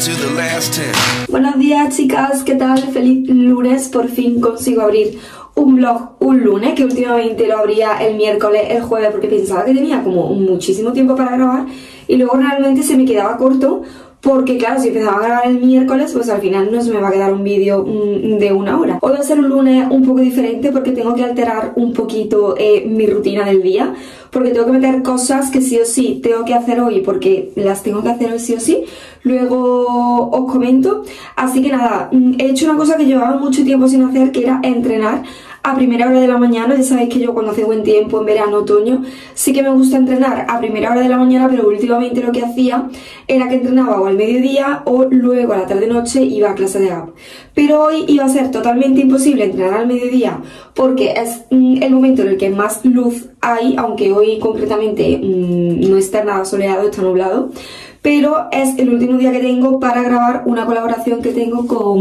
to the last 10. Buenos días, chicas, ¿qué tal? Feliz lunes, por fin consigo abrir un vlog un lunes, que últimamente lo abría el miércoles, el jueves, porque pensaba que tenía como muchísimo tiempo para grabar y luego realmente se me quedaba corto. Porque claro, si empezaba a grabar el miércoles, pues al final no se me va a quedar un vídeo de 1 hora. Hoy va a ser un lunes un poco diferente porque tengo que alterar un poquito mi rutina del día. Porque tengo que meter cosas que sí o sí tengo que hacer hoy, porque las tengo que hacer hoy sí o sí. Luego os comento. Así que nada, he hecho una cosa que llevaba mucho tiempo sin hacer, que era entrenar a primera hora de la mañana. Ya sabéis que yo cuando hace buen tiempo, en verano, otoño, sí que me gusta entrenar a primera hora de la mañana, pero últimamente lo que hacía era que entrenaba o al mediodía o luego a la tarde-noche iba a clase de gap. Pero hoy iba a ser totalmente imposible entrenar al mediodía porque es el momento en el que más luz hay, aunque hoy concretamente no está nada soleado, está nublado. Pero es el último día que tengo para grabar una colaboración que tengo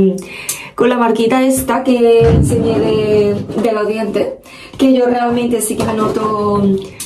con la marquita esta que enseñé de los dientes, que yo realmente sí que me noto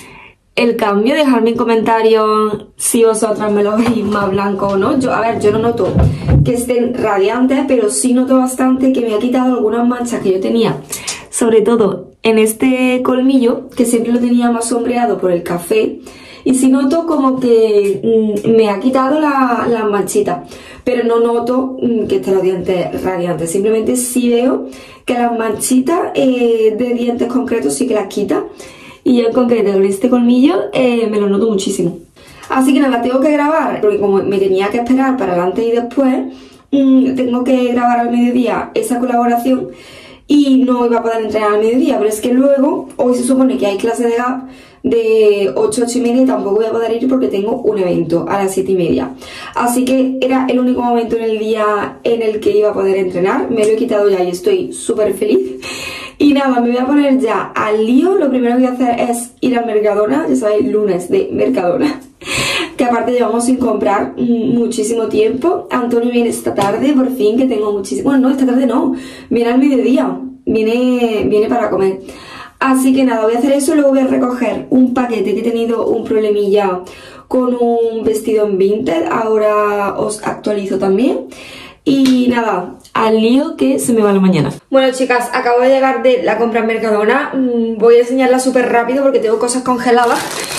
el cambio. Dejadme en comentarios si vosotras me lo veis más blanco o no. Yo no noto que estén radiantes, pero sí noto bastante que me ha quitado algunas manchas que yo tenía, sobre todo en este colmillo, que siempre lo tenía más sombreado por el café. Y sí noto como que me ha quitado la manchita, pero no noto que estén los dientes radiantes. Simplemente sí veo que las manchitas de dientes concretos sí que las quita. Y yo en concreto con este colmillo me lo noto muchísimo. Así que nada, tengo que grabar, porque como me tenía que esperar para el antes y después, tengo que grabar al mediodía esa colaboración. Y no iba a poder entrenar al mediodía, pero es que luego, hoy se supone que hay clase de gap de 8 a 8 y media y tampoco voy a poder ir porque tengo un evento a las 7 y media. Así que era el único momento en el día en el que iba a poder entrenar. Me lo he quitado ya y estoy súper feliz. Y nada, me voy a poner ya al lío. Lo primero que voy a hacer es ir al Mercadona, ya sabéis, lunes de Mercadona, que aparte llevamos sin comprar muchísimo tiempo. Antonio viene esta tarde, por fin, que tengo muchísimo... Bueno, no, esta tarde no, viene al mediodía, viene para comer. Así que nada, voy a hacer eso, luego voy a recoger un paquete que he tenido un problemilla con un vestido en Vinted, ahora os actualizo también. Y nada, al lío que se me va la mañana. Bueno, chicas, acabo de llegar de la compra en Mercadona. Voy a enseñarla súper rápido porque tengo cosas congeladas.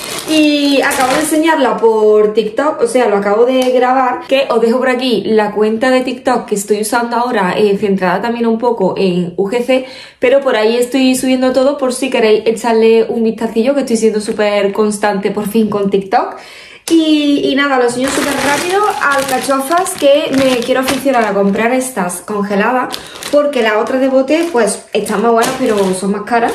Y acabo de enseñarla por TikTok, o sea, lo acabo de grabar. Que os dejo por aquí la cuenta de TikTok que estoy usando ahora, centrada también un poco en UGC. Pero por ahí estoy subiendo todo por si queréis echarle un vistacillo, que estoy siendo súper constante por fin con TikTok. Y nada, lo enseño súper rápido. Alcachofas, que me quiero aficionar a comprar estas congeladas, porque las otras de bote pues están más buenas pero son más caras.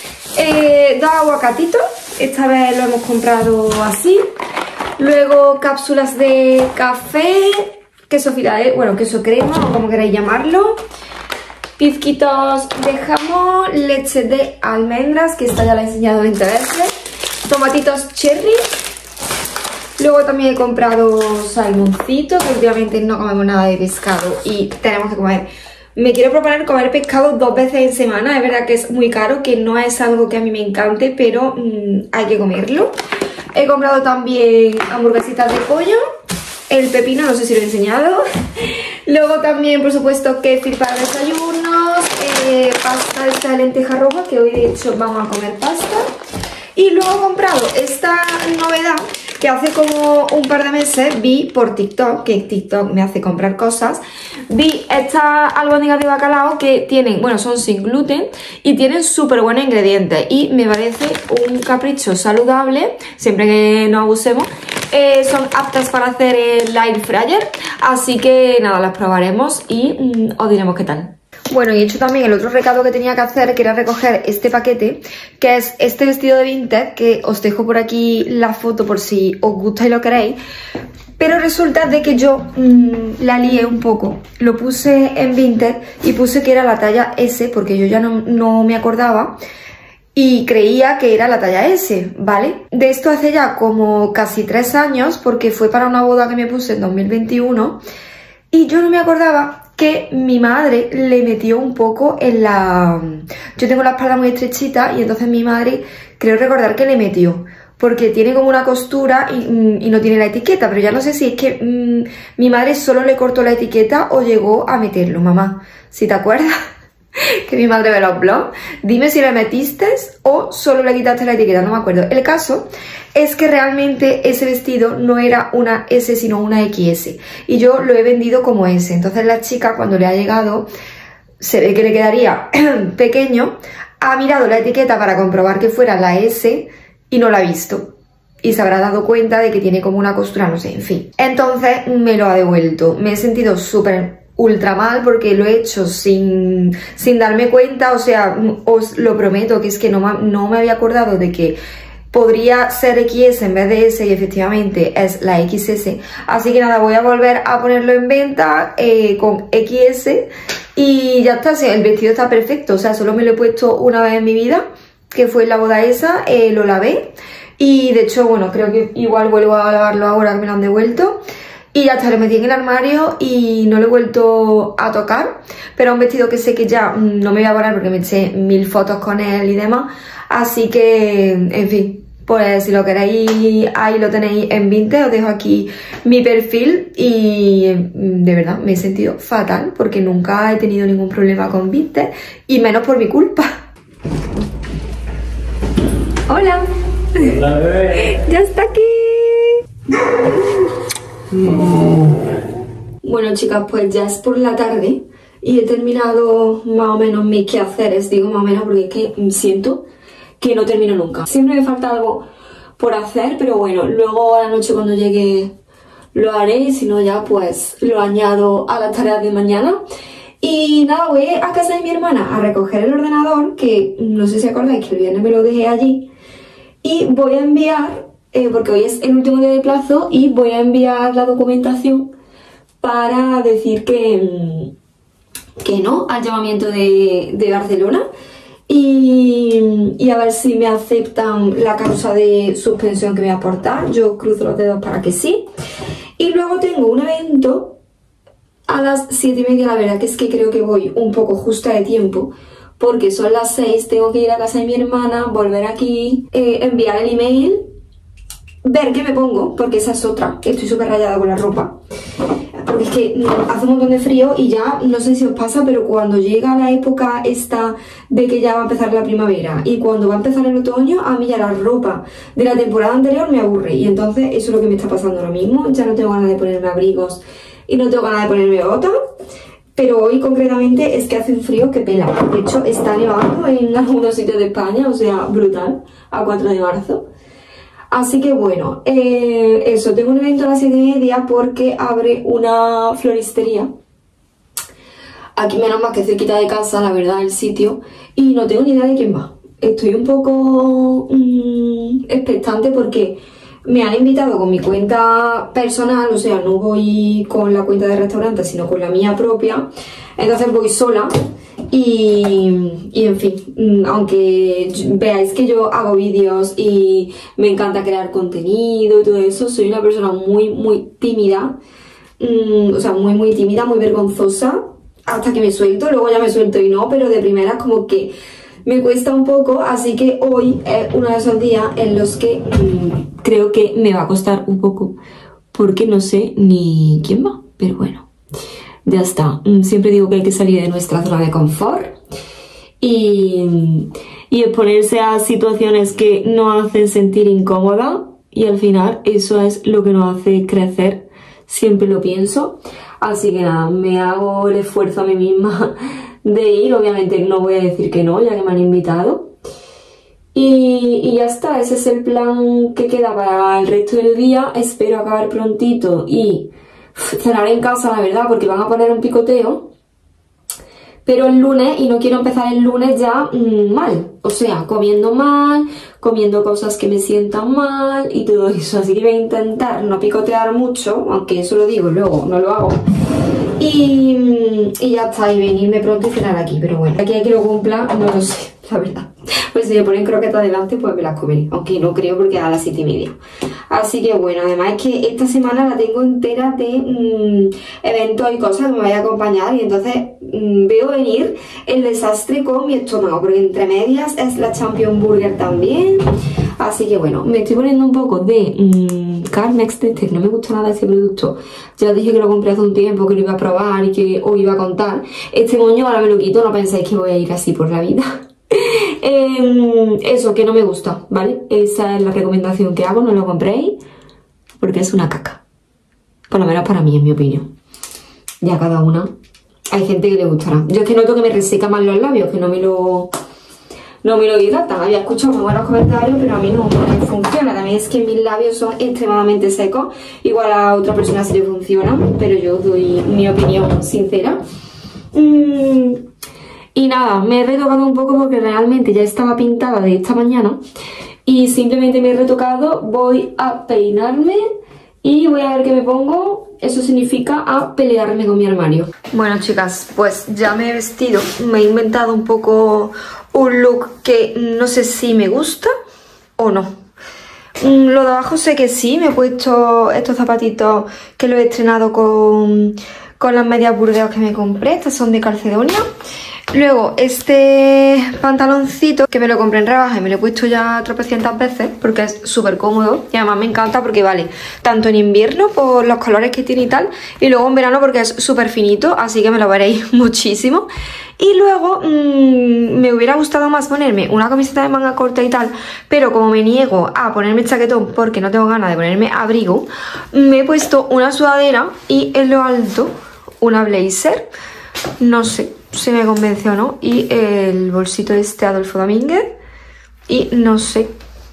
2 aguacatitos, esta vez lo hemos comprado así. Luego cápsulas de café, queso Filadelfia, bueno, queso crema o como queráis llamarlo. Pizquitos de jamón, leche de almendras, que esta ya la he enseñado 20 veces. Tomatitos cherry. Luego también he comprado salmoncitos, que últimamente no comemos nada de pescado y tenemos que comer. Me quiero proponer comer pescado 2 veces en semana. Es verdad que es muy caro, que no es algo que a mí me encante, pero hay que comerlo. He comprado también hamburguesitas de pollo. El pepino, no sé si lo he enseñado. Luego también, por supuesto, kéfir para desayunos. Pasta esta de lenteja roja, que hoy de hecho vamos a comer pasta. Y luego he comprado esta novedad que hace como un par de meses vi por TikTok, que TikTok me hace comprar cosas. Vi estas albóndigas de bacalao que tienen, bueno, son sin gluten y tienen súper buenos ingredientes. Y me parece un capricho saludable, siempre que no abusemos. Son aptas para hacer el air fryer, así que nada, las probaremos y os diremos qué tal. Bueno, y he hecho también el otro recado que tenía que hacer, que era recoger este paquete, que es este vestido de Vinted, que os dejo por aquí la foto por si os gusta y lo queréis. Pero resulta de que yo la lié un poco. Lo puse en Vinted y puse que era la talla S, porque yo ya no me acordaba. Y creía que era la talla S, ¿vale? De esto hace ya como casi 3 años, porque fue para una boda que me puse en 2021. Y yo no me acordaba que mi madre le metió un poco en la... Yo tengo la espalda muy estrechita y entonces mi madre, creo recordar que le metió porque tiene como una costura y no tiene la etiqueta, pero ya no sé si es que mi madre solo le cortó la etiqueta o llegó a meterlo. Mamá, si te acuerdas que mi madre ve los blogs, dime si le metiste o solo le quitaste la etiqueta, no me acuerdo. El caso es que realmente ese vestido no era una S sino una XS y yo lo he vendido como S. Entonces la chica, cuando le ha llegado, se ve que le quedaría pequeño, ha mirado la etiqueta para comprobar que fuera la S y no la ha visto. Y se habrá dado cuenta de que tiene como una costura, no sé, en fin. Entonces me lo ha devuelto. Me he sentido súper ultra mal porque lo he hecho sin darme cuenta. O sea, os lo prometo que es que no me había acordado de que podría ser XS en vez de S y efectivamente es la XS. Así que nada, voy a volver a ponerlo en venta con XS y ya está. Sí, el vestido está perfecto, o sea, solo me lo he puesto una vez en mi vida, que fue en la boda esa, lo lavé y de hecho, bueno, creo que igual vuelvo a lavarlo ahora que me lo han devuelto. Y ya está, lo metí en el armario y no lo he vuelto a tocar, pero es un vestido que sé que ya no me voy a poner porque me eché 1000 fotos con él y demás, así que, en fin. Pues si lo queréis, ahí lo tenéis en Vinted, os dejo aquí mi perfil y de verdad me he sentido fatal porque nunca he tenido ningún problema con Vinted y menos por mi culpa. Hola. Hola, bebé. Ya está aquí. Bueno, chicas, pues ya es por la tarde y he terminado más o menos mis quehaceres, digo más o menos porque es que siento que no termino nunca. Siempre me falta algo por hacer, pero bueno, luego a la noche cuando llegue lo haré y si no ya pues lo añado a las tareas de mañana. Y nada, voy a casa de mi hermana a recoger el ordenador, que no sé si acordáis que el viernes me lo dejé allí, y voy a enviar, porque hoy es el último día de plazo, y voy a enviar la documentación para decir que no al llamamiento de Barcelona. Y a ver si me aceptan la causa de suspensión que me voy a aportar. Yo cruzo los dedos para que sí. Y luego tengo un evento a las 7:30. La verdad que es que creo que voy un poco justa de tiempo porque son las 6, tengo que ir a casa de mi hermana, volver aquí, enviar el email, ver qué me pongo, porque esa es otra, estoy súper rayada con la ropa. Porque es que hace un montón de frío y ya, no sé si os pasa, pero cuando llega la época esta de que ya va a empezar la primavera y cuando va a empezar el otoño, a mí ya la ropa de la temporada anterior me aburre. Y entonces eso es lo que me está pasando ahora mismo. Ya no tengo ganas de ponerme abrigos y no tengo ganas de ponerme botas. Pero hoy concretamente es que hace un frío que pela. De hecho, está nevando en algunos sitios de España, o sea, brutal, a 4 de marzo. Así que bueno, eso, tengo un evento a las 7:30 porque abre una floristería. Aquí menos más que cerquita de casa, la verdad, el sitio. Y no tengo ni idea de quién va. Estoy un poco expectante porque me han invitado con mi cuenta personal, o sea, no voy con la cuenta de restaurante, sino con la mía propia. Entonces voy sola. Y en fin, aunque veáis que yo hago vídeos y me encanta crear contenido y todo eso, soy una persona muy tímida, o sea, muy tímida, muy vergonzosa, hasta que me suelto, luego ya me suelto y no, pero de primeras como que me cuesta un poco, así que hoy es uno de esos días en los que creo que me va a costar un poco, porque no sé ni quién va, pero bueno. Ya está. Siempre digo que hay que salir de nuestra zona de confort y exponerse a situaciones que nos hacen sentir incómoda y al final eso es lo que nos hace crecer. Siempre lo pienso. Así que nada, me hago el esfuerzo a mí misma de ir. Obviamente no voy a decir que no, ya que me han invitado. Y ya está, ese es el plan que queda para el resto del día. Espero acabar prontito y cenar en casa, la verdad, porque van a poner un picoteo, pero el lunes, y no quiero empezar el lunes ya mal, o sea, comiendo mal, comiendo cosas que me sientan mal y todo eso, así que voy a intentar no picotear mucho, aunque eso lo digo y luego no lo hago, y ya está, y venirme pronto y cenar aquí, pero bueno, aquí hay que lo cumpla, no lo sé, la verdad. Pues si me ponen croquetas delante, pues me las comeré. Aunque no creo porque a las 7:30. Así que bueno, además es que esta semana la tengo entera de eventos y cosas que me vaya a acompañar. Y entonces veo venir el desastre con mi estómago. Porque entre medias es la Champion Burger también. Así que bueno, me estoy poniendo un poco de Carmex de este, que no me gusta nada ese producto. Ya os dije que lo compré hace un tiempo, que lo iba a probar y que os iba a contar. Este moño ahora me lo quito, no pensáis que voy a ir así por la vida. Eso, que no me gusta, ¿vale? Esa es la recomendación que hago, no lo compréis porque es una caca. Por lo menos para mí, en mi opinión. Ya cada una. Hay gente que le gustará. Yo es que noto que me reseca más los labios, que no me lo hidratan. Había escuchado muy buenos comentarios, pero a mí no me funciona. También es que mis labios son extremadamente secos. Igual a otra persona sí le funcionan, pero yo doy mi opinión sincera. Y nada, me he retocado un poco porque realmente ya estaba pintada de esta mañana. Y simplemente me he retocado. Voy a peinarme y voy a ver qué me pongo. Eso significa a pelearme con mi armario. Bueno, chicas, pues ya me he vestido. Me he inventado un poco un look que no sé si me gusta o no. Lo de abajo sé que sí. Me he puesto estos zapatitos que lo he estrenado con las medias Burdeos que me compré. Estas son de Calcedonia. Luego este pantaloncito que me lo compré en rebaja y me lo he puesto ya tropecientas veces porque es súper cómodo y además me encanta porque vale tanto en invierno por los colores que tiene y tal, y luego en verano porque es súper finito, así que me lo veréis muchísimo. Y luego me hubiera gustado más ponerme una camiseta de manga corta y tal, pero como me niego a ponerme chaquetón porque no tengo ganas de ponerme abrigo, me he puesto una sudadera y en lo alto una blazer. No sé si me convence o no. Y el bolsito este Adolfo Domínguez. Y no sé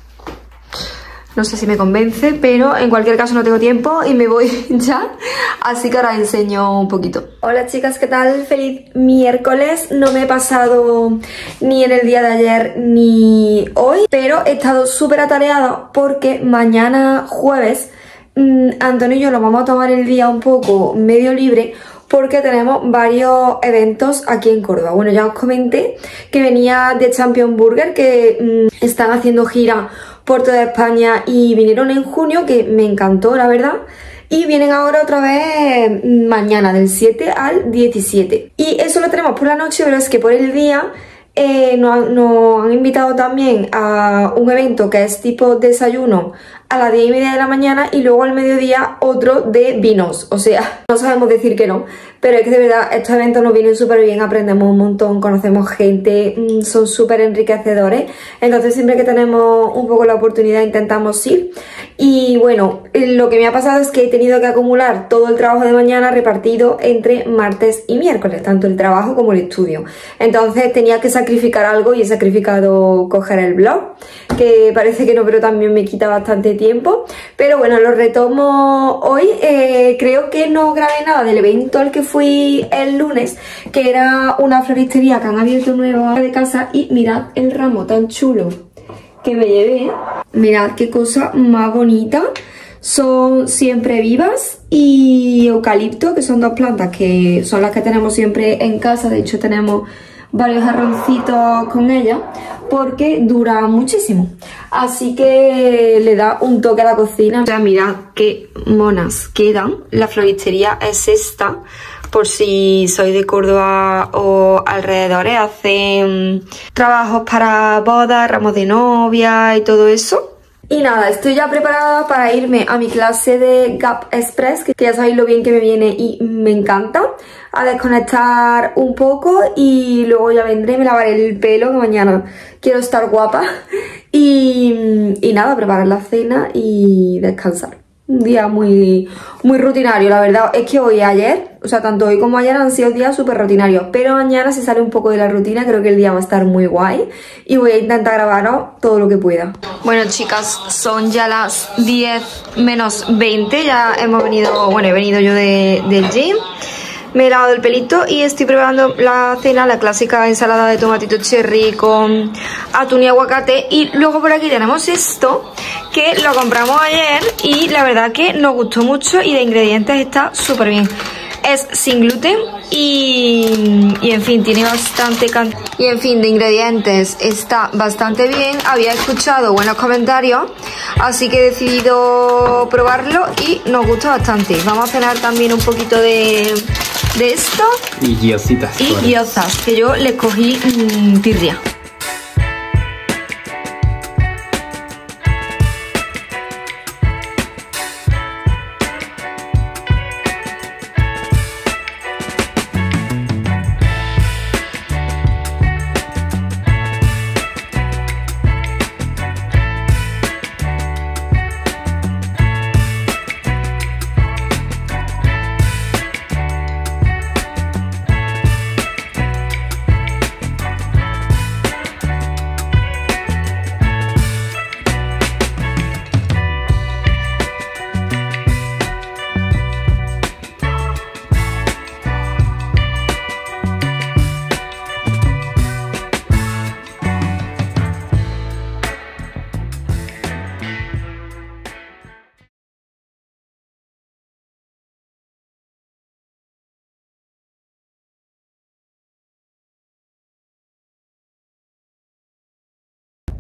si me convence, pero en cualquier caso no tengo tiempo y me voy ya. Así que ahora enseño un poquito. Hola chicas, ¿qué tal? Feliz miércoles. No me he pasado ni en el día de ayer ni hoy, pero he estado súper atareada porque mañana jueves Antonio y yo nos vamos a tomar el día un poco medio libre porque tenemos varios eventos aquí en Córdoba. Bueno, ya os comenté que venía de Champion Burger, que están haciendo gira por toda España y vinieron en junio, que me encantó, la verdad. Y vienen ahora otra vez mañana, del 7 al 17. Y eso lo tenemos por la noche, pero es que por el día nos han invitado también a un evento que es tipo desayuno a las 10:30 de la mañana y luego al mediodía otro de vinos. O sea, no sabemos decir que no, pero es que de verdad estos eventos nos vienen súper bien, aprendemos un montón, conocemos gente, son súper enriquecedores. Entonces siempre que tenemos un poco la oportunidad intentamos ir. Y bueno, lo que me ha pasado es que he tenido que acumular todo el trabajo de mañana repartido entre martes y miércoles, tanto el trabajo como el estudio. Entonces tenía que sacrificar algo y he sacrificado coger el blog, que parece que no, pero también me quita bastante tiempo. Pero bueno, lo retomo hoy. Creo que no grabé nada del evento al que fui el lunes, que era una floristería que han abierto nueva de casa. Y mirad el ramo tan chulo que me llevé. Mirad qué cosa más bonita. Son siempre vivas y eucalipto, que son dos plantas que son las que tenemos siempre en casa. De hecho tenemos varios jarroncitos con ellas porque dura muchísimo, así que le da un toque a la cocina. O sea, mirad qué monas quedan. La floristería es esta, por si sois de Córdoba o alrededores. Hacen trabajos para bodas, ramos de novia y todo eso. Y nada, estoy ya preparada para irme a mi clase de Gap Express, que ya sabéis lo bien que me viene y me encanta, a desconectar un poco y luego ya vendré, me lavaré el pelo, que mañana quiero estar guapa, y nada, preparar la cena y descansar. Un día muy rutinario, la verdad es que hoy y ayer, o sea, tanto hoy como ayer han sido días súper rutinarios, pero mañana se sale un poco de la rutina, creo que el día va a estar muy guay y voy a intentar grabaros todo lo que pueda. Bueno chicas, son ya las 10 menos 20, ya hemos venido, bueno, he venido yo del gym. Me he lavado el pelito y estoy preparando la cena, la clásica ensalada de tomatito cherry con atún y aguacate. Y luego por aquí tenemos esto, que lo compramos ayer y la verdad que nos gustó mucho y de ingredientes está súper bien. Es sin gluten y en fin, tiene bastante cantidad. Y en fin, de ingredientes está bastante bien. Había escuchado buenos comentarios, así que he decidido probarlo y nos gusta bastante. Vamos a cenar también un poquito de esto. Y gyozas. Y gyozas, que yo les cogí tirria.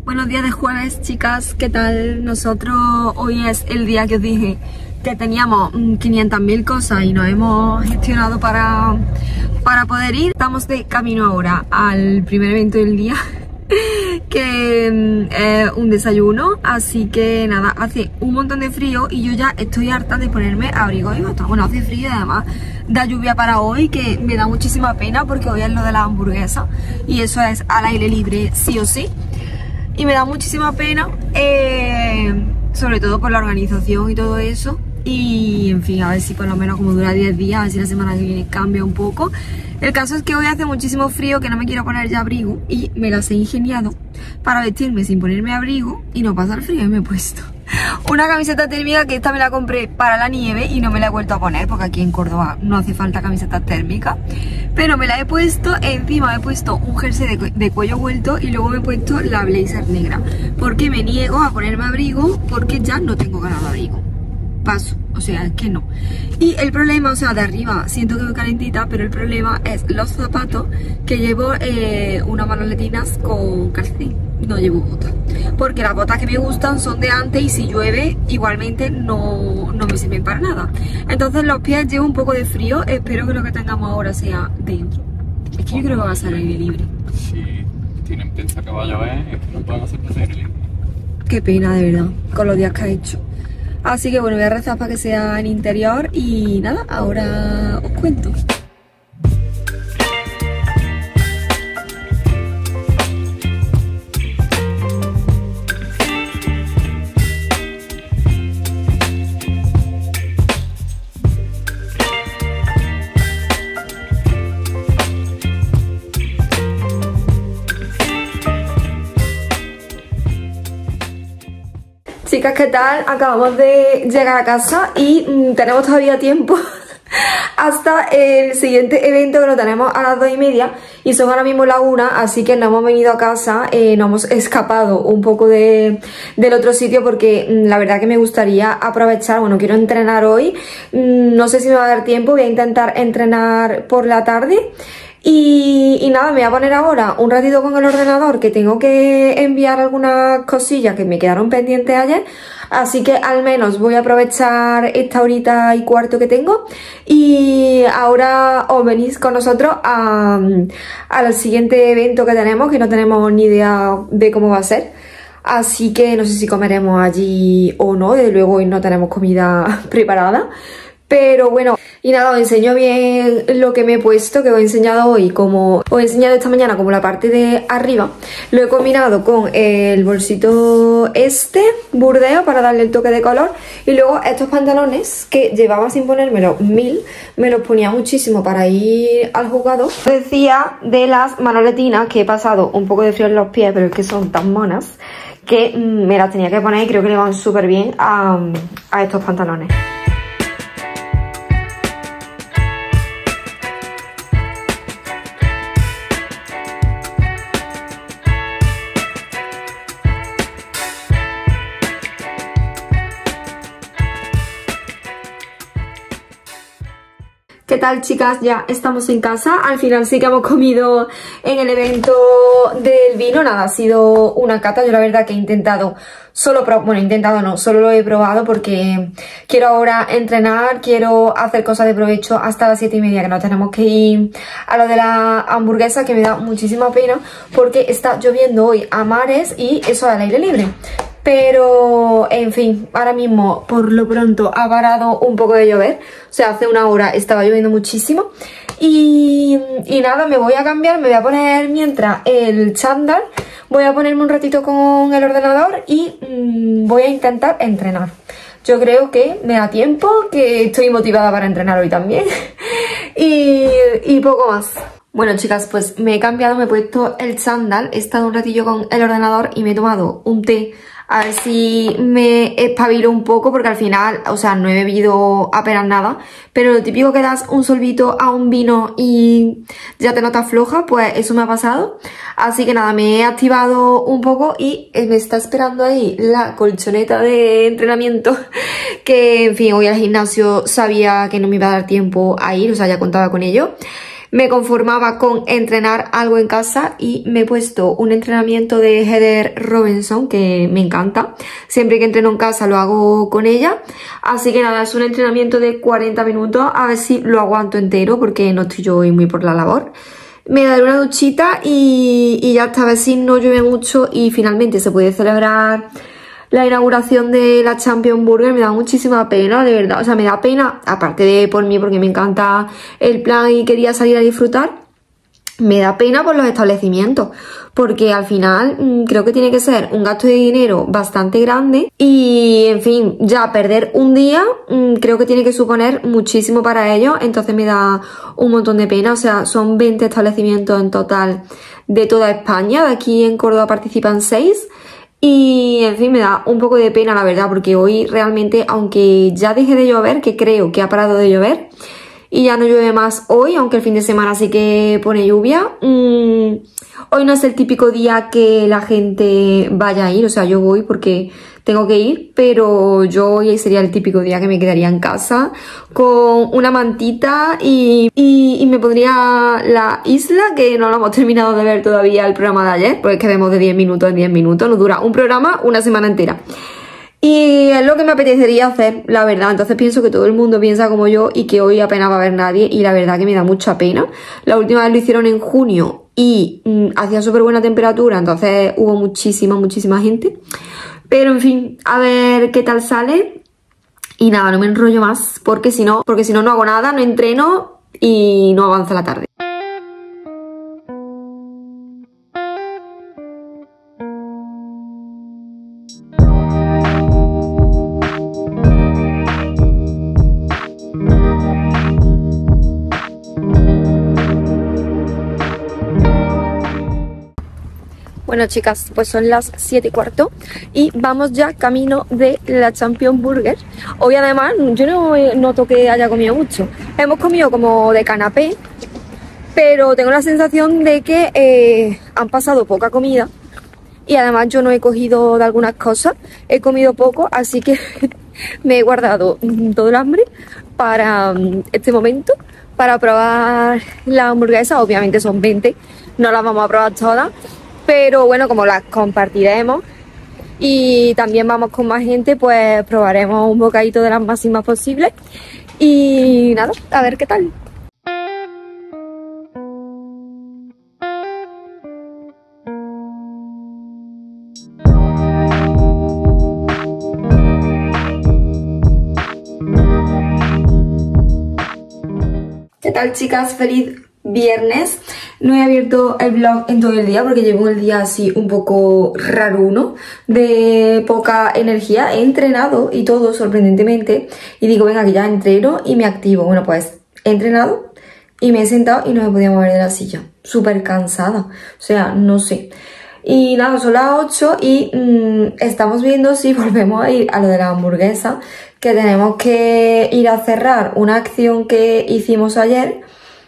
Buenos días de jueves, chicas, ¿qué tal? Nosotros hoy es el día que os dije que teníamos 500.000 cosas y nos hemos gestionado para poder ir. Estamos de camino ahora al primer evento del día, que es un desayuno, así que nada, hace un montón de frío y yo ya estoy harta de ponerme abrigo y bata. Bueno, hace frío y además da lluvia para hoy, que me da muchísima pena porque hoy es lo de la hamburguesa y eso es al aire libre sí o sí. Y me da muchísima pena, sobre todo por la organización y todo eso. Y en fin, a ver si por lo menos como dura 10 días, a ver si la semana que viene cambia un poco. El caso es que hoy hace muchísimo frío, que no me quiero poner ya abrigo y me las he ingeniado para vestirme sin ponerme abrigo y no pasar frío, y me he puesto una camiseta térmica, que esta me la compré para la nieve y no me la he vuelto a poner porque aquí en Córdoba no hace falta camiseta térmica, pero me la he puesto. Encima me he puesto un jersey de cuello vuelto y luego me he puesto la blazer negra porque me niego a ponerme abrigo porque ya no tengo ganas de abrigo. Paso, o sea, es que no. Y el problema, o sea, de arriba siento que voy calentita, pero el problema es los zapatos, que llevo unas manoletinas con calcetín, no llevo botas, porque las botas que me gustan son de antes y si llueve igualmente no me sirven para nada. Entonces los pies llevo un poco de frío, espero que lo que tengamos ahora sea dentro. Es que yo creo que va a ser aire libre. Si tienen pensado que va a llover, es que no pueden hacer pasar aire libre. Qué pena, de verdad, con los días que ha hecho. Así que bueno, voy a rezar para que sea en interior y nada, ahora os cuento. Chicas, ¿qué tal? Acabamos de llegar a casa y tenemos todavía tiempo hasta el siguiente evento, que lo tenemos a las 2:30 y son ahora mismo la 1, así que no hemos venido a casa, nos hemos escapado un poco del otro sitio porque la verdad que me gustaría aprovechar. Bueno, quiero entrenar hoy, no sé si me va a dar tiempo, voy a intentar entrenar por la tarde. Y nada, me voy a poner ahora un ratito con el ordenador, que tengo que enviar algunas cosillas que me quedaron pendientes ayer, así que al menos voy a aprovechar esta horita y cuarto que tengo y ahora os venís con nosotros al siguiente evento que tenemos, que no tenemos ni idea de cómo va a ser. Así que no sé si comeremos allí o no, desde luego hoy no tenemos comida preparada. Pero bueno, y nada, os enseño bien lo que me he puesto, que os he enseñado hoy, como os he enseñado esta mañana, como la parte de arriba. Lo he combinado con el bolsito este, burdeo, para darle el toque de color. Y luego estos pantalones, que llevaba sin ponérmelo 1000, me los ponía muchísimo para ir al juzgado. Os decía de las manoletinas, que he pasado un poco de frío en los pies, pero es que son tan monas, que me las tenía que poner y creo que le van súper bien a estos pantalones. ¿Qué tal, chicas? Ya estamos en casa. Al final sí que hemos comido en el evento del vino. Nada, ha sido una cata. Yo la verdad que he intentado solo lo he probado porque quiero ahora entrenar, quiero hacer cosas de provecho hasta las 7:30, que nos tenemos que ir a lo de la hamburguesa, que me da muchísima pena porque está lloviendo hoy a mares y eso al aire libre. Pero, en fin, ahora mismo, por lo pronto, ha parado un poco de llover. O sea, hace una hora estaba lloviendo muchísimo. Y nada, me voy a cambiar, me voy a poner mientras el chándal. Voy a ponerme un ratito con el ordenador y voy a intentar entrenar. Yo creo que me da tiempo, que estoy motivada para entrenar hoy también. y poco más. Bueno, chicas, pues me he cambiado, me he puesto el chándal, he estado un ratillo con el ordenador y me he tomado un té. A ver si me espabilo un poco porque al final, o sea, no he bebido apenas nada. Pero lo típico que das un sorbito a un vino y ya te notas floja, pues eso me ha pasado. Así que nada, me he activado un poco y me está esperando ahí la colchoneta de entrenamiento. Que, en fin, hoy al gimnasio sabía que no me iba a dar tiempo a ir, o sea, ya contaba con ello. me conformaba con entrenar algo en casa y me he puesto un entrenamiento de Heather Robinson que me encanta. Siempre que entreno en casa lo hago con ella. Así que nada, es un entrenamiento de 40 minutos. A ver si lo aguanto entero porque no estoy yo hoy muy por la labor. Me daré una duchita y ya hasta a ver si no llueve mucho y finalmente se puede celebrar la inauguración de la Champions Burger. Me da muchísima pena, de verdad. O sea, me da pena, aparte de por mí, porque me encanta el plan y quería salir a disfrutar. Me da pena por los establecimientos, porque al final creo que tiene que ser un gasto de dinero bastante grande y, en fin, ya perder un día creo que tiene que suponer muchísimo para ellos, entonces me da un montón de pena. O sea, son 20 establecimientos en total de toda España, de aquí en Córdoba participan 6 y, en fin, me da un poco de pena, la verdad, porque hoy realmente, aunque ya deje de llover, que creo que ha parado de llover, y ya no llueve más hoy, aunque el fin de semana sí que pone lluvia. Hoy no es el típico día que la gente vaya a ir, o sea, yo voy porque tengo que ir, pero yo hoy sería el típico día que me quedaría en casa con una mantita y me pondría La Isla, que no lo hemos terminado de ver todavía el programa de ayer, porque es que vemos de 10 minutos en 10 minutos, nos dura un programa una semana entera. Y es lo que me apetecería hacer, la verdad. Entonces pienso que todo el mundo piensa como yo y que hoy apenas va a haber nadie y la verdad que me da mucha pena. La última vez lo hicieron en junio y hacía súper buena temperatura, entonces hubo muchísima gente. Pero en fin, a ver qué tal sale. Y nada, no me enrollo más porque si no no hago nada, no entreno y no avanza la tarde. Bueno, chicas, pues son las 7:15 y vamos ya camino de la Champions Burger. Hoy además yo no noto que haya comido mucho. Hemos comido como de canapé, pero tengo la sensación de que han pasado poca comida y además yo no he cogido de algunas cosas, he comido poco, así que me he guardado todo el hambre para este momento, para probar la hamburguesa. Obviamente son 20, no las vamos a probar todas. Pero bueno, como las compartiremos y también vamos con más gente, pues probaremos un bocadito de las máximas posibles. Y nada, a ver qué tal. ¿Qué tal, chicas? Feliz viernes. No he abierto el vlog en todo el día porque llevo el día así un poco raruno, de poca energía. He entrenado y todo, sorprendentemente, y digo, venga, que ya entreno y me activo. Bueno, pues he entrenado y me he sentado y no me podía mover de la silla, súper cansada, o sea, no sé. Y nada, son las 8 y estamos viendo si volvemos a ir a lo de la hamburguesa, que tenemos que ir a cerrar una acción que hicimos ayer.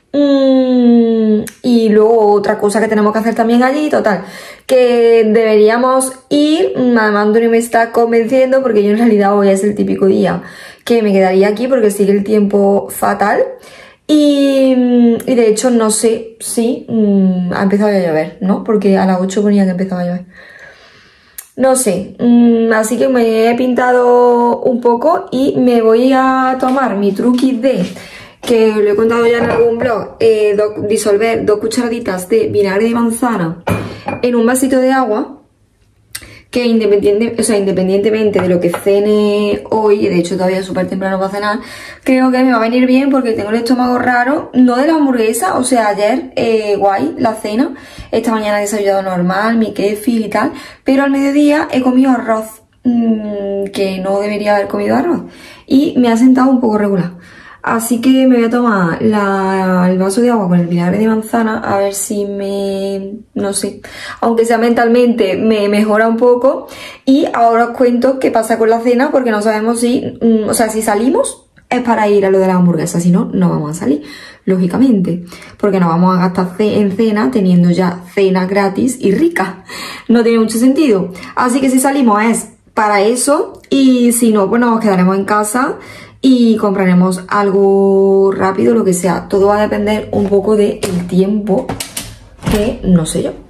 Y luego otra cosa que tenemos que hacer también allí, total, que deberíamos ir. Además Antonio me está convenciendo porque yo en realidad hoy es el típico día que me quedaría aquí porque sigue el tiempo fatal y de hecho no sé si ha empezado a llover, ¿no? Porque a las 8 ponía que empezaba a llover. No sé, así que me he pintado un poco y me voy a tomar mi truqui de, que lo he contado ya en algún blog, disolver 2 cucharaditas de vinagre de manzana en un vasito de agua, que independientemente de lo que cene hoy, de hecho todavía es súper temprano para cenar, creo que me va a venir bien porque tengo el estómago raro, no de la hamburguesa, o sea, ayer guay la cena, esta mañana he desayunado normal, mi kéfir y tal, pero al mediodía he comido arroz, que no debería haber comido arroz, y me ha sentado un poco regular. Así que me voy a tomar el vaso de agua con el vinagre de manzana, a ver si no sé, aunque sea mentalmente, me mejora un poco. Y ahora os cuento qué pasa con la cena, porque no sabemos si, si salimos es para ir a lo de la hamburguesa, si no, no vamos a salir, lógicamente, porque no vamos a gastar en cena teniendo ya cena gratis y rica. No tiene mucho sentido. Así que si salimos es para eso, y si no, pues nos quedaremos en casa y compraremos algo rápido, lo que sea. Todo va a depender un poco del tiempo, que no sé yo.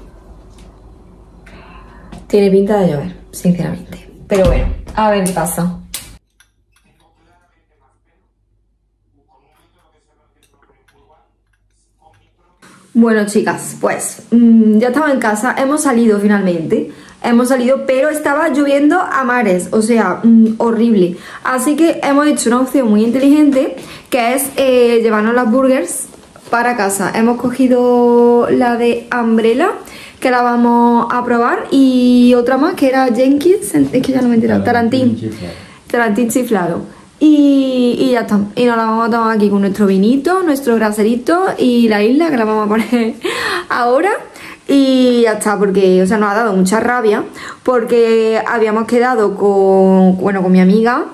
Tiene pinta de llover, sinceramente. Pero bueno, a ver qué pasa. Bueno, chicas, pues ya estamos en casa, hemos salido finalmente. Hemos salido, pero estaba lloviendo a mares, o sea, horrible. Así que hemos hecho una opción muy inteligente, que es llevarnos las burgers para casa. Hemos cogido la de Umbrella, que la vamos a probar, y otra más que era Jenkins, es que ya no me he enterado, Tarantín chiflado. Y ya está, y nos la vamos a tomar aquí con nuestro vinito, nuestro graserito y la isla, que la vamos a poner ahora. Y ya está, porque, o sea, nos ha dado mucha rabia, porque habíamos quedado con mi amiga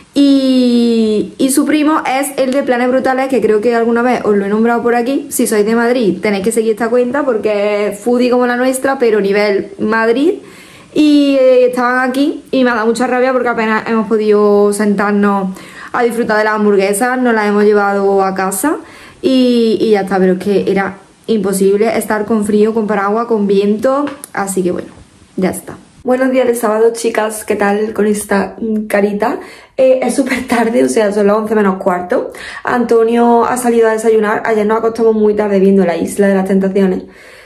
y su primo es el de Planes Brutales, que creo que alguna vez os lo he nombrado por aquí. Si sois de Madrid tenéis que seguir esta cuenta, porque es foodie como la nuestra, pero nivel Madrid. Y estaban aquí y me ha dado mucha rabia porque apenas hemos podido sentarnos a disfrutar de las hamburguesas, nos las hemos llevado a casa y ya está, pero es que era imposible estar con frío, con paraguas, con viento, así que bueno, ya está. Buenos días de sábado, chicas, ¿qué tal con esta carita? Es súper tarde, o sea, son las 11 menos cuarto. Antonio ha salido a desayunar, ayer nos acostamos muy tarde viendo La Isla de las Tentaciones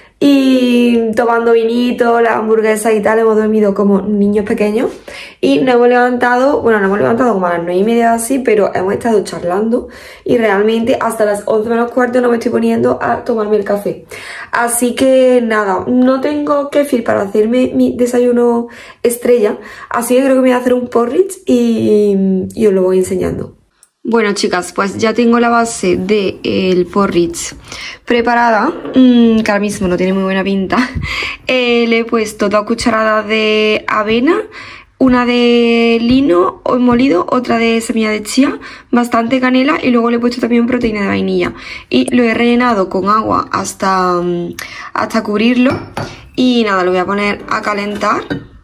y tomando vinito, las hamburguesas y tal. Hemos dormido como niños pequeños y nos hemos levantado, bueno, nos hemos levantado como a las 9:30 así, pero hemos estado charlando y realmente hasta las 11 menos cuarto no me estoy poniendo a tomarme el café. Así que nada, no tengo kéfir para hacerme mi desayuno estrella, así que creo que me voy a hacer un porridge y os lo voy enseñando. Bueno, chicas, pues ya tengo la base del porridge preparada, que ahora mismo no tiene muy buena pinta. Le he puesto 2 cucharadas de avena, una de lino molido, otra de semilla de chía, bastante canela y luego le he puesto también proteína de vainilla. Y lo he rellenado con agua hasta cubrirlo y nada, lo voy a poner a calentar.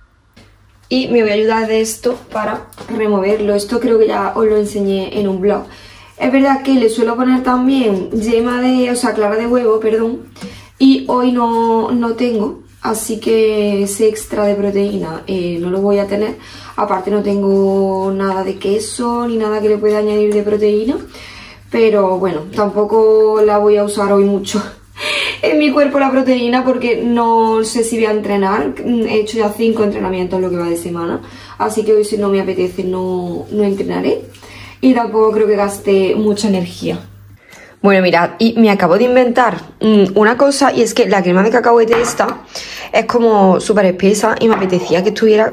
Y me voy a ayudar de esto para removerlo. Esto creo que ya os lo enseñé en un blog. Es verdad que le suelo poner también clara de huevo, perdón. Y hoy no tengo, así que ese extra de proteína no lo voy a tener. Aparte no tengo nada de queso ni nada que le pueda añadir de proteína. Pero bueno, tampoco la voy a usar hoy mucho en mi cuerpo la proteína, porque no sé si voy a entrenar. He hecho ya 5 entrenamientos lo que va de semana, así que hoy, si no me apetece, no entrenaré y tampoco creo que gaste mucha energía. Bueno, mirad, y me acabo de inventar una cosa, y es que la crema de cacahuete esta es como súper espesa y me apetecía que estuviera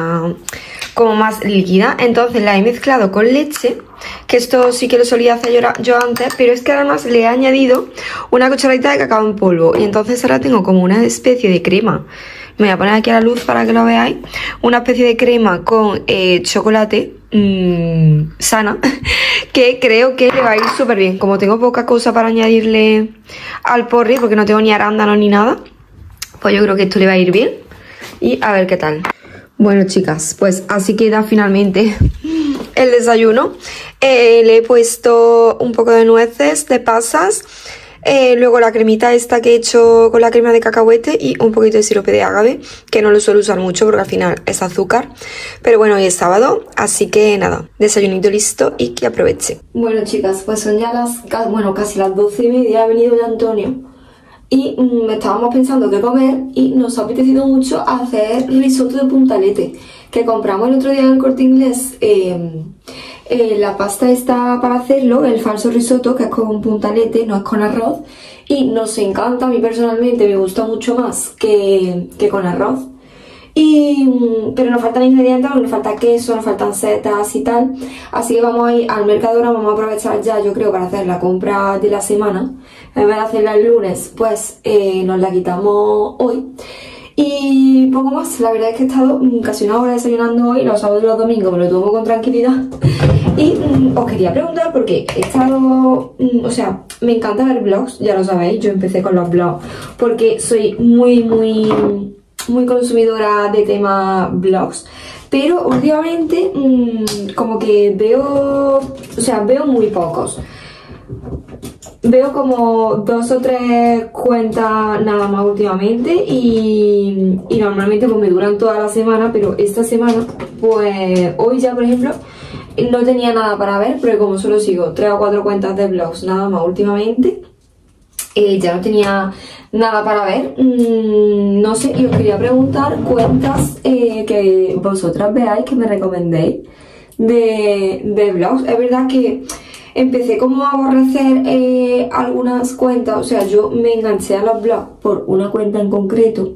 más líquida, entonces la he mezclado con leche, que esto sí que lo solía hacer yo antes, pero es que además le he añadido una cucharadita de cacao en polvo y entonces ahora tengo como una especie de crema. Me voy a poner aquí a la luz para que lo veáis. Una especie de crema con chocolate sana, que creo que le va a ir súper bien. Como tengo poca cosa para añadirle al porridge, porque no tengo ni arándanos ni nada, pues yo creo que esto le va a ir bien. Y a ver qué tal. Bueno, chicas, pues así queda finalmente el desayuno. Le he puesto un poco de nueces, de pasas, luego la cremita esta que he hecho con la crema de cacahuete y un poquito de sirope de agave, que no lo suelo usar mucho porque al final es azúcar. Pero bueno, hoy es sábado, así que nada, desayunito listo y que aproveche. Bueno, chicas, pues son ya casi las 12:30, ha venido ya Antonio. Y estábamos pensando qué comer y nos ha apetecido mucho hacer risotto de puntalete, que compramos el otro día en el Corte Inglés. La pasta está para hacerlo, el falso risotto, que es con puntalete, no es con arroz, y nos encanta. A mí personalmente me gusta mucho más que con arroz. Pero nos faltan ingredientes, nos falta queso, nos faltan setas y tal, así que vamos a ir al Mercadona. Vamos a aprovechar ya, yo creo, para hacer la compra de la semana. En vez de hacerla el lunes, pues nos la quitamos hoy. Y poco más, la verdad es que he estado casi una hora desayunando hoy. Los sábados y los domingos me lo tomo con tranquilidad. Y os quería preguntar, porque he estado, me encanta ver vlogs, ya lo sabéis. Yo empecé con los vlogs porque soy muy muy consumidora de tema blogs, pero últimamente como que veo muy pocos. Veo como 2 o 3 cuentas nada más últimamente y normalmente pues me duran toda la semana, pero esta semana, pues hoy ya por ejemplo no tenía nada para ver, pero como solo sigo 3 o 4 cuentas de vlogs nada más últimamente, ya no tenía nada para ver. No sé, y os quería preguntar cuentas que vosotras veáis, que me recomendéis de vlogs. Es verdad que empecé como a aborrecer algunas cuentas, o sea, yo me enganché a los vlogs por una cuenta en concreto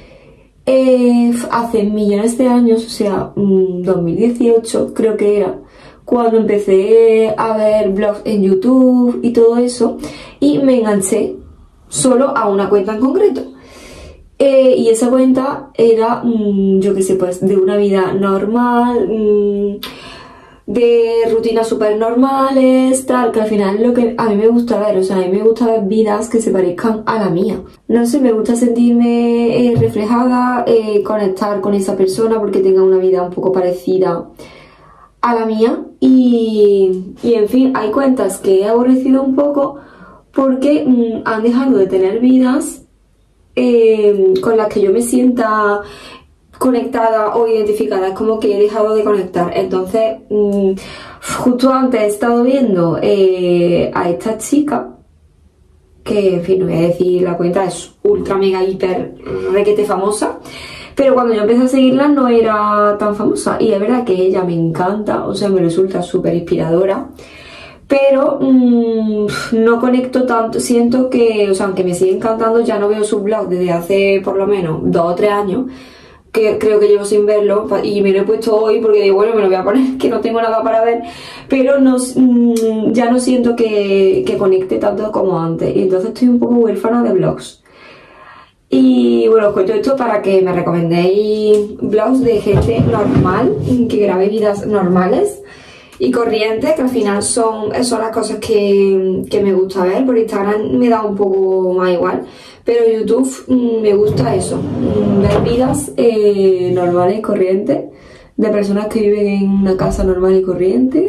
hace millones de años, o sea, 2018 creo que era, cuando empecé a ver vlogs en YouTube y todo eso, y me enganché solo a una cuenta en concreto. Y esa cuenta era, yo qué sé, pues de una vida normal, de rutinas súper normales, tal, que al final es lo que a mí me gusta ver. O sea, a mí me gusta ver vidas que se parezcan a la mía. No sé, me gusta sentirme reflejada, conectar con esa persona porque tenga una vida un poco parecida a la mía. Y en fin, hay cuentas que he aborrecido un poco porque han dejado de tener vidas con las que yo me sienta conectada o identificada. Es como que he dejado de conectar. Entonces, justo antes he estado viendo a esta chica, que en fin, no voy a decir la cuenta, es ultra mega hiper requete famosa, pero cuando yo empecé a seguirla no era tan famosa, y es verdad que ella me encanta, o sea, me resulta súper inspiradora, pero no conecto tanto. Siento que, o sea, aunque me sigue encantando, ya no veo su blog desde hace por lo menos 2 o 3 años, que creo que llevo sin verlo, y me lo he puesto hoy porque digo, bueno, me lo voy a poner, que no tengo nada para ver, pero no, ya no siento que conecte tanto como antes, y entonces estoy un poco huérfana de vlogs. Y bueno, os cuento esto para que me recomendéis vlogs de gente normal, que grabe vidas normales y corrientes, que al final son las cosas que me gusta ver. Por Instagram me da un poco más igual, pero YouTube me gusta eso, ver vidas normales y corrientes de personas que viven en una casa normal y corriente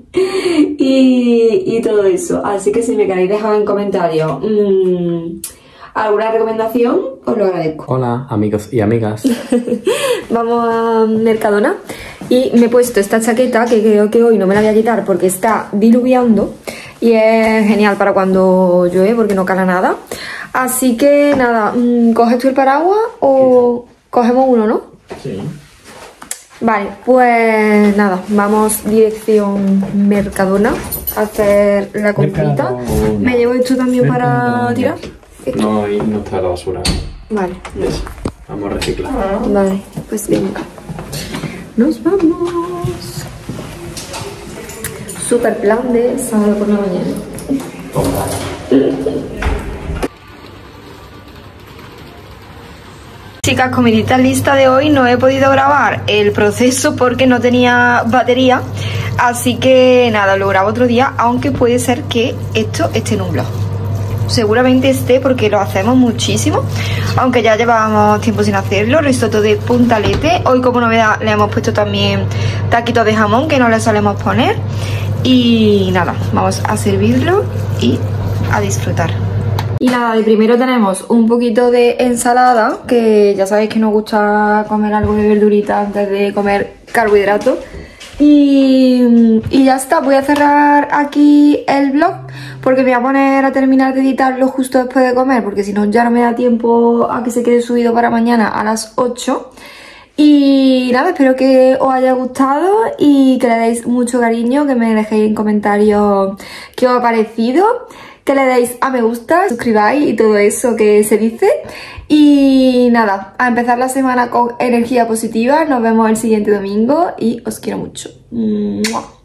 y todo eso. Así que si me queréis dejar en comentarios alguna recomendación, os lo agradezco. Hola amigos y amigas. Vamos a Mercadona y me he puesto esta chaqueta que creo que hoy no me la voy a quitar porque está diluviando y es genial para cuando llueve porque no cala nada. Así que nada, ¿coges tú el paraguas o cogemos uno, no? Sí. Vale, pues nada, vamos dirección Mercadona a hacer la comprita. Me llevo esto también para tirar. No, ahí no está la basura. Vale. Eso. Vamos a reciclar. Vale, pues venga. Nos vamos. Super plan de sábado por la mañana. Chicas, comidita lista de hoy. No he podido grabar el proceso porque no tenía batería, así que nada, lo grabo otro día, aunque puede ser que esto esté en un vlog. Seguramente esté porque lo hacemos muchísimo, aunque ya llevábamos tiempo sin hacerlo. Risotto de puntalete. Hoy como novedad le hemos puesto también taquitos de jamón, que no le solemos poner. Y nada, vamos a servirlo y a disfrutar. Y nada, de primero tenemos un poquito de ensalada, que ya sabéis que nos gusta comer algo de verdurita antes de comer carbohidratos. Y ya está, voy a cerrar aquí el vlog porque me voy a poner a terminar de editarlo justo después de comer, porque si no ya no me da tiempo a que se quede subido para mañana a las 8. Y nada, espero que os haya gustado y que le deis mucho cariño, que me dejéis en comentarios qué os ha parecido, que le deis a me gusta, suscribáis y todo eso que se dice. Y nada, a empezar la semana con energía positiva. Nos vemos el siguiente domingo y os quiero mucho. ¡Mua!